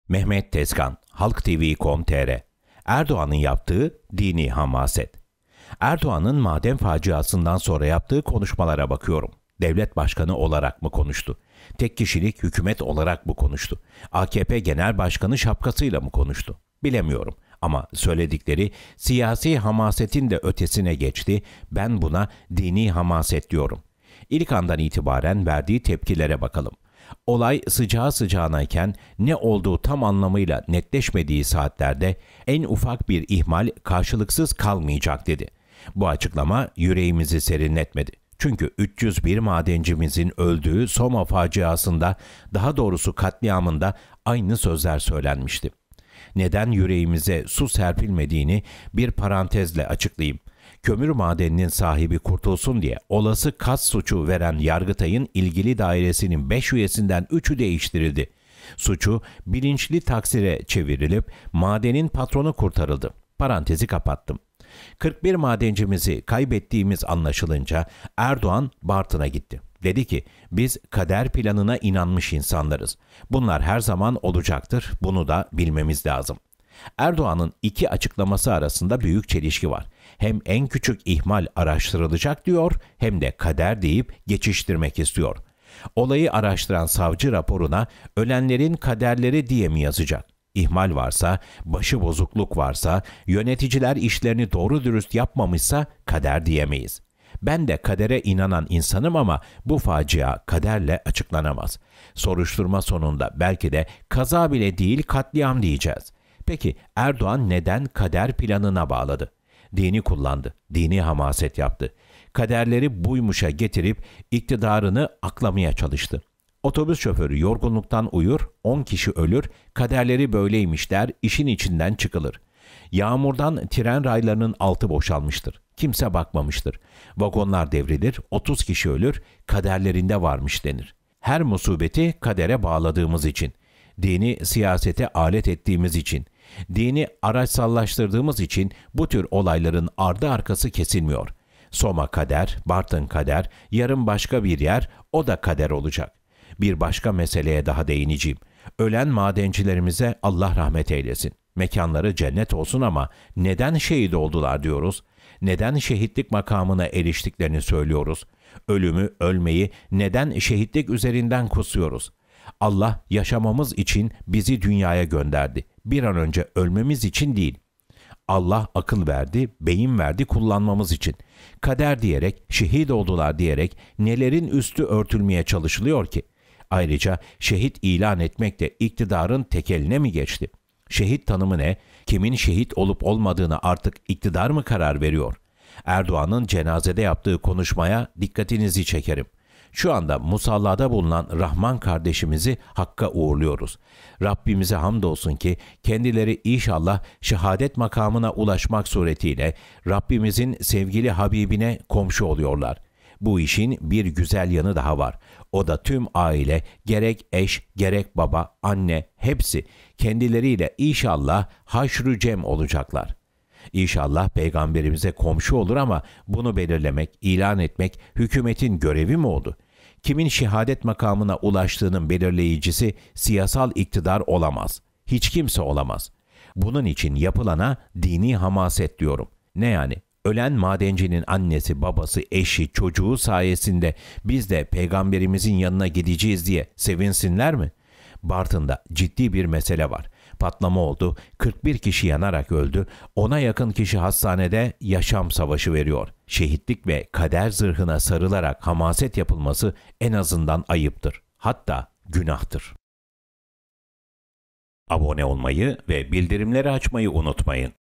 Mehmet Tezkan, Halk TV.com.tr. Erdoğan'ın yaptığı dini hamaset. Erdoğan'ın maden faciasından sonra yaptığı konuşmalara bakıyorum. Devlet başkanı olarak mı konuştu? Tek kişilik hükümet olarak mı konuştu? AKP Genel Başkanı şapkasıyla mı konuştu? Bilemiyorum. Ama söyledikleri siyasi hamasetin de ötesine geçti. Ben buna dini hamaset diyorum. İlk andan itibaren verdiği tepkilere bakalım. Olay sıcağı sıcağınayken ne olduğu tam anlamıyla netleşmediği saatlerde en ufak bir ihmal karşılıksız kalmayacak dedi. Bu açıklama yüreğimizi serinletmedi. Çünkü 301 madencimizin öldüğü Soma faciasında, daha doğrusu katliamında aynı sözler söylenmişti. Neden yüreğimize su serpilmediğini bir parantezle açıklayayım. Kömür madeninin sahibi kurtulsun diye olası kas suçu veren Yargıtay'ın ilgili dairesinin 5 üyesinden 3'ü değiştirildi. Suçu bilinçli taksire çevrilip madenin patronu kurtarıldı. Parantezi kapattım. 41 madencimizi kaybettiğimiz anlaşılınca Erdoğan Bartın'a gitti. Dedi ki, biz kader planına inanmış insanlarız. Bunlar her zaman olacaktır, bunu da bilmemiz lazım. Erdoğan'ın iki açıklaması arasında büyük çelişki var. Hem en küçük ihmal araştırılacak diyor, hem de kader deyip geçiştirmek istiyor. Olayı araştıran savcı raporuna ölenlerin kaderleri diye mi yazacak? İhmal varsa, başıbozukluk varsa, yöneticiler işlerini doğru dürüst yapmamışsa kader diyemeyiz. Ben de kadere inanan insanım ama bu facia kaderle açıklanamaz. Soruşturma sonunda belki de kaza bile değil katliam diyeceğiz. Peki Erdoğan neden kader planına bağladı? Dini kullandı, dini hamaset yaptı. Kaderleri buymuşa getirip iktidarını aklamaya çalıştı. Otobüs şoförü yorgunluktan uyur, 10 kişi ölür, kaderleri böyleymiş der, işin içinden çıkılır. Yağmurdan tren raylarının altı boşalmıştır. Kimse bakmamıştır. Vagonlar devrilir, 30 kişi ölür, kaderlerinde varmış denir. Her musibeti kadere bağladığımız için, dini siyasete alet ettiğimiz için, dini araçsallaştırdığımız için bu tür olayların ardı arkası kesilmiyor. Soma kader, Bartın kader, yarın başka bir yer, o da kader olacak. Bir başka meseleye daha değineceğim. Ölen madencilerimize Allah rahmet eylesin. Mekanları cennet olsun ama neden şehit oldular diyoruz? Neden şehitlik makamına eriştiklerini söylüyoruz? Ölümü, ölmeyi neden şehitlik üzerinden kusuyoruz? Allah yaşamamız için bizi dünyaya gönderdi. Bir an önce ölmemiz için değil. Allah akıl verdi, beyin verdi kullanmamız için. Kader diyerek, şehit oldular diyerek nelerin üstü örtülmeye çalışılıyor ki? Ayrıca şehit ilan etmek de iktidarın tek eline mi geçti? Şehit tanımı ne? Kimin şehit olup olmadığını artık iktidar mı karar veriyor? Erdoğan'ın cenazede yaptığı konuşmaya dikkatinizi çekerim. Şu anda musallada bulunan Rahman kardeşimizi Hakk'a uğurluyoruz. Rabbimize hamdolsun ki kendileri inşallah şehadet makamına ulaşmak suretiyle Rabbimizin sevgili Habibine komşu oluyorlar. Bu işin bir güzel yanı daha var. O da tüm aile, gerek eş, gerek baba, anne hepsi kendileriyle inşallah haşr-ı cem olacaklar. İnşallah peygamberimize komşu olur ama bunu belirlemek, ilan etmek hükümetin görevi mi oldu? Kimin şehadet makamına ulaştığının belirleyicisi siyasal iktidar olamaz. Hiç kimse olamaz. Bunun için yapılana dini hamaset diyorum. Ne yani? Ölen madencinin annesi, babası, eşi, çocuğu sayesinde biz de peygamberimizin yanına gideceğiz diye sevinsinler mi? Bartın'da ciddi bir mesele var. Patlama oldu, 41 kişi yanarak öldü, 10'a yakın kişi hastanede yaşam savaşı veriyor. Şehitlik ve kader zırhına sarılarak hamaset yapılması en azından ayıptır. Hatta günahtır. Abone olmayı ve bildirimleri açmayı unutmayın.